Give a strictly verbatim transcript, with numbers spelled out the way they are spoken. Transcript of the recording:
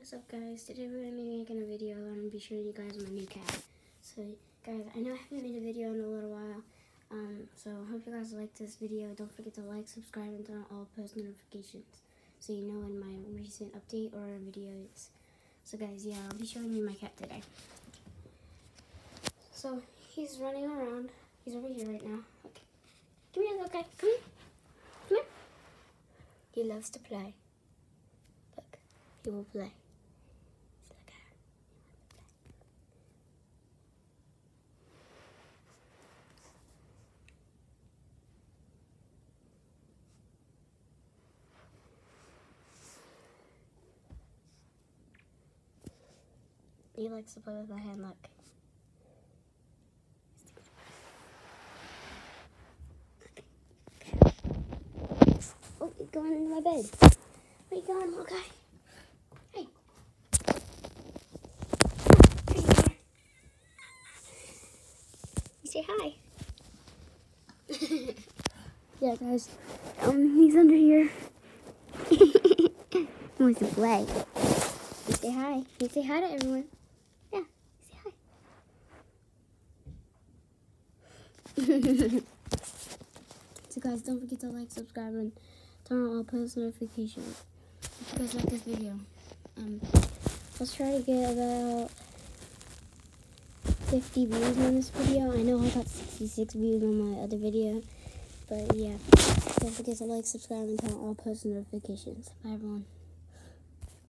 What's up, guys? Today we're going to be making a video and I'm going to be showing you guys my new cat. So guys, I know I haven't made a video in a little while, um, so I hope you guys like this video. Don't forget to like, subscribe, and turn on all post notifications so you know when my recent update or video is. So guys, yeah, I'll be showing you my cat today. So he's running around. He's over here right now. Okay. Come here, okay. Come here. Come here. He loves to play. Look, he will play. He likes to play with my hand, look. Oh, he's going into my bed. Where you going, little guy? Hey. You say hi. Yeah, guys. Um, he's under here. He wants to play. You say hi. You say hi to everyone. Yeah, say hi. So guys, don't forget to like, subscribe, and turn on all post notifications. If you guys like this video, um, let's try to get about fifty views on this video. I know I got sixty-six views on my other video, but yeah, don't forget to like, subscribe, and turn on all post notifications. Bye, everyone.